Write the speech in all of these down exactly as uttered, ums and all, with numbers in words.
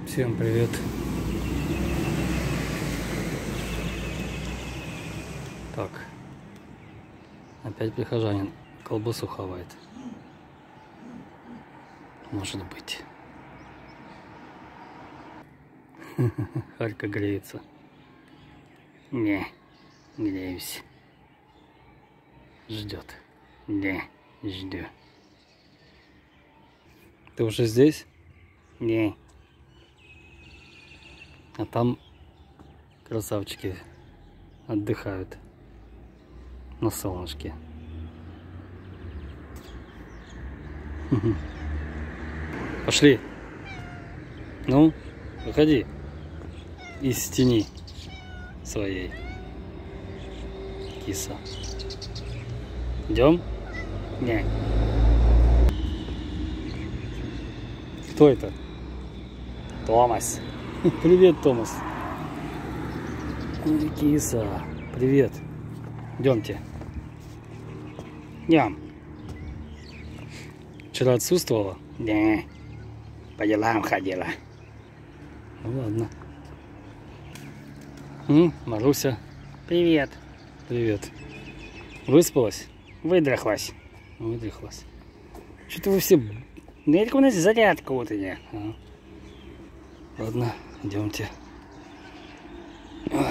Всем привет. Так, опять прихожанин колбасу хавает. Может быть. Харька греется. Не, греюсь. Ждет. Не, жду. Ты уже здесь? Не. А там красавчики отдыхают на солнышке. Пошли. Ну, выходи из тени своей, киса. Идем? Не. Кто это? Томас. Привет, Томас. Киса, привет. Идемте. Идем. Вчера отсутствовала? Да. По делам ходила. Ну ладно. М, Маруся. Привет. Привет. Выспалась? Выдрахлась. Выдрахлась. Что-то вы все... Наверное, у нас зарядка вот и не. А. Ладно, идемте. Ой.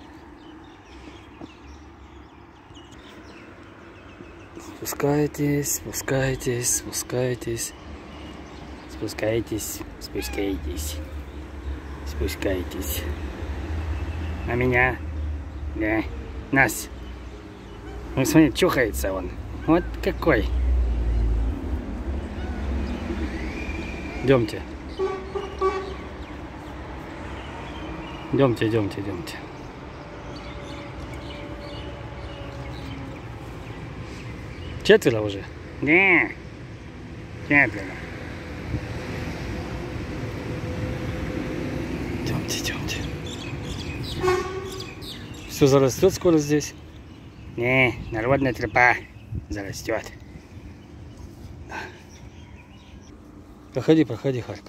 Спускайтесь, спускайтесь, спускайтесь. Спускайтесь, спускайтесь. Спускайтесь. А меня? Да. Нас. Ну, смотри, чухается он. Вот какой. Идемте. Идемте, идемте, идемте. Четверо уже? Да. Четверо. Идемте, идемте. Все зарастет скоро здесь? Не, народная тропа зарастет. Да. Проходи, проходи, Харька.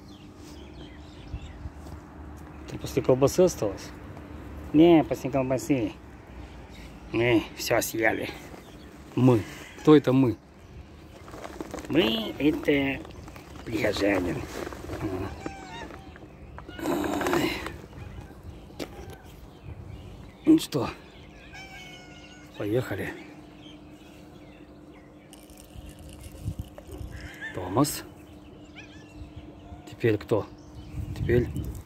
Ты после колбасы осталось? Не, после колбасы. Мы все съели. Мы. Кто это мы? Мы это прихожанин. Ай. Ну что, поехали. Томас. Теперь кто? Теперь...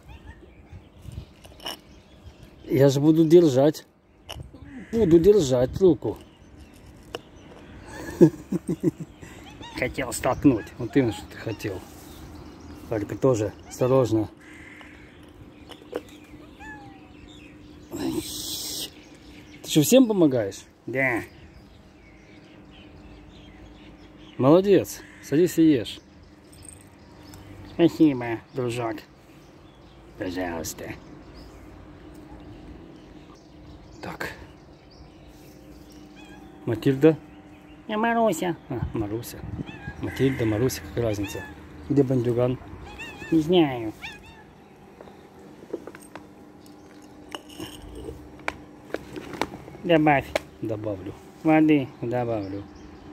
Я же буду держать. Буду держать руку. Хотел столкнуть. Вот именно, что ты хотел. Только тоже осторожно. Ты что, всем помогаешь? Да. Молодец. Садись и ешь. Спасибо, дружок. Пожалуйста. Так. Матильда? Я Маруся. А, Маруся. Матильда, Маруся, какая разница? Где бандюган? Не знаю. Добавь. Добавлю. Воды добавлю.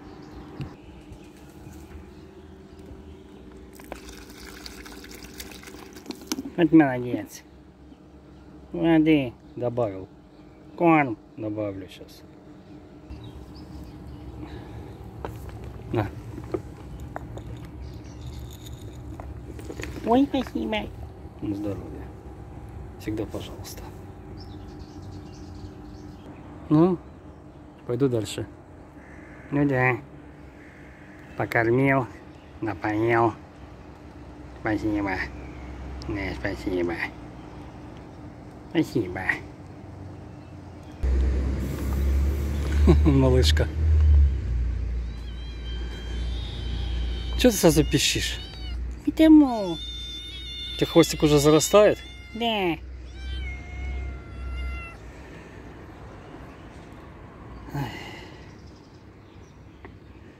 Вот молодец. Воды добавил. Корм добавлю сейчас. На. Ой, спасибо. На здоровье. Всегда пожалуйста. Ну, пойду дальше. Ну да. Покормил, напоил. Спасибо. Да, спасибо. Спасибо. Малышка. Чего ты сразу пищишь? Потому. У тебя хвостик уже зарастает? Да.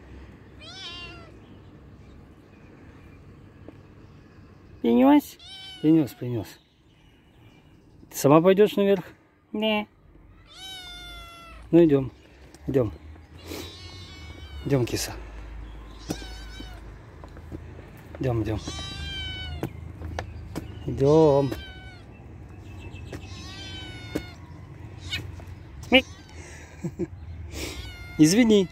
Принес? Принес, принес. Ты сама пойдешь наверх? Не. Ну идем. Идем. Идем, киса. Идем, идем. Идем. Мик. Извини.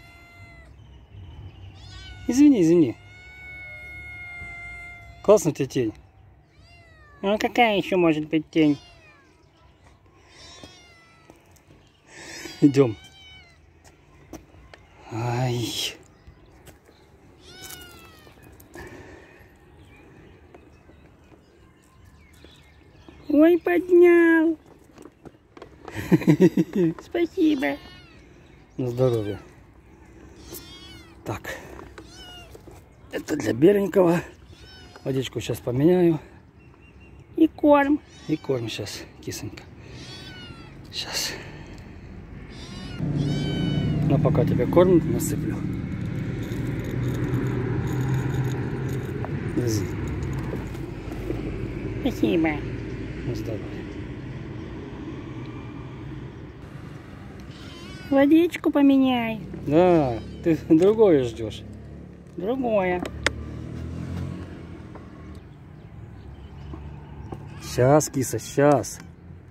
Извини, извини. Классно у тебя тень. Ну какая еще может быть тень? Идем. Ай. Ой, поднял. Спасибо. На здоровье. Так. Это для беленького. Водичку сейчас поменяю. И корм. И корм сейчас, кисонька. Сейчас. Ну, пока тебе корм насыплю. Держи. Спасибо. На здоровье. Водичку поменяй. Да, ты другое ждешь. Другое. Сейчас, киса, сейчас.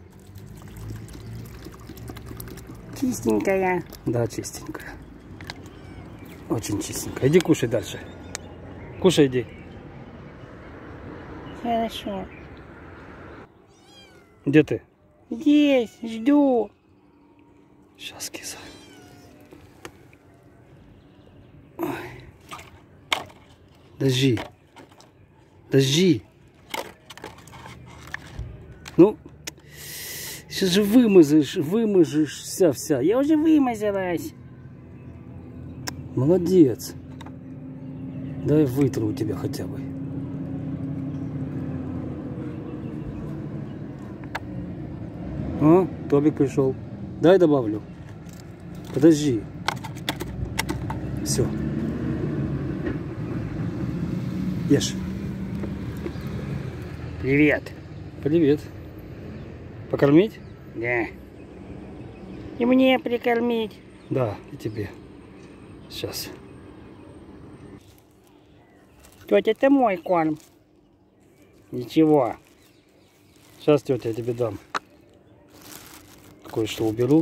Чистенькая. Да, чистенькая. Очень чистенькая. Иди кушай дальше. Кушай, иди. Хорошо. Где ты? Здесь, жду. Сейчас, киса. Дожди. Дожди. Ну, сейчас же вымазаешь, вымажешься вся. Я уже вымазалась. Молодец. Дай вытру у тебя хотя бы. А, Тобик пришел. Дай добавлю. Подожди. Все. Ешь. Привет. Привет. Покормить? Да. И мне прикормить. Да, и тебе. Сейчас. Тетя, это мой корм. Ничего. Сейчас, тетя, я тебе дам. Кое-что уберу.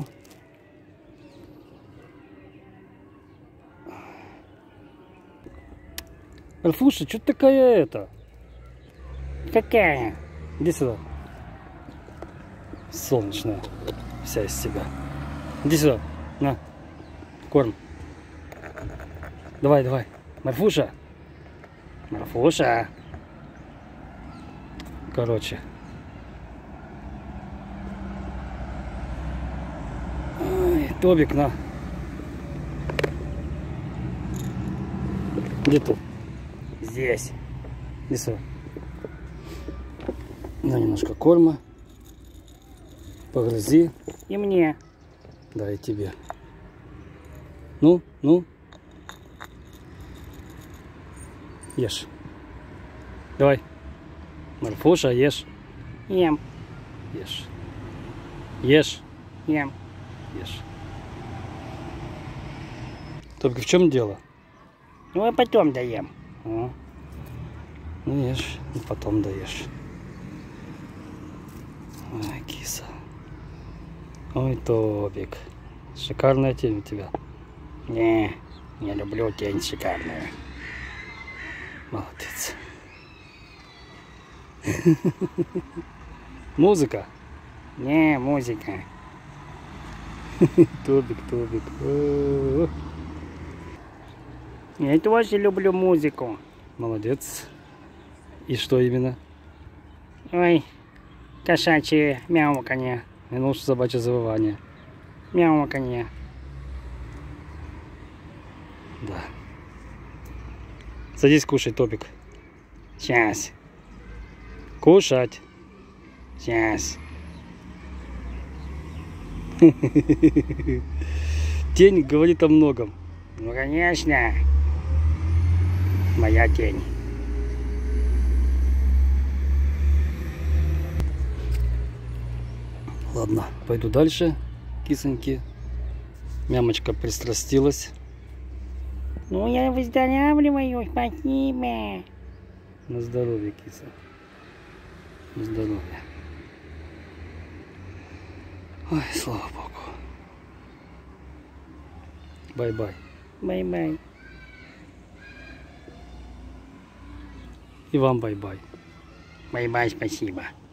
Альфуша, что ты такая это? Какая? Иди сюда. Солнечная. Вся из себя. Иди сюда. На. Корм. Давай, давай. Марфуша. Марфуша. Короче. Ой, Тобик, на. Где ты? Здесь. Иди сюда. На немножко корма. Погрызи. И мне. Да, и тебе. Ну, ну. Ешь. Давай. Марфуша, ешь. Ем. Ешь. Ешь. Ем. Ешь. Только в чем дело? Ну, а потом доем. А. Ну, ешь. И потом доешь. Ой, киса. Ой, Тобик. Шикарная тень у тебя. Не, не люблю тень шикарную. Молодец. Музыка. Не, музыка. Тобик, Тобик. Я тоже люблю музыку. Молодец. И что именно? Ой, кошачье мяуканье. И ну, собачье завывание. Мяуканье. Да. Садись, кушай, Тобик. Сейчас. Кушать. Сейчас. Тень говорит о многом. Ну, конечно. Моя тень. Ладно, пойду дальше, кисоньки. Мямочка пристрастилась. Ну, я выздоравливаю, спасибо. На здоровье, киса. На здоровье. Ой, слава богу. Бай-бай. Бай-бай. И вам бай-бай. Бай-бай, спасибо.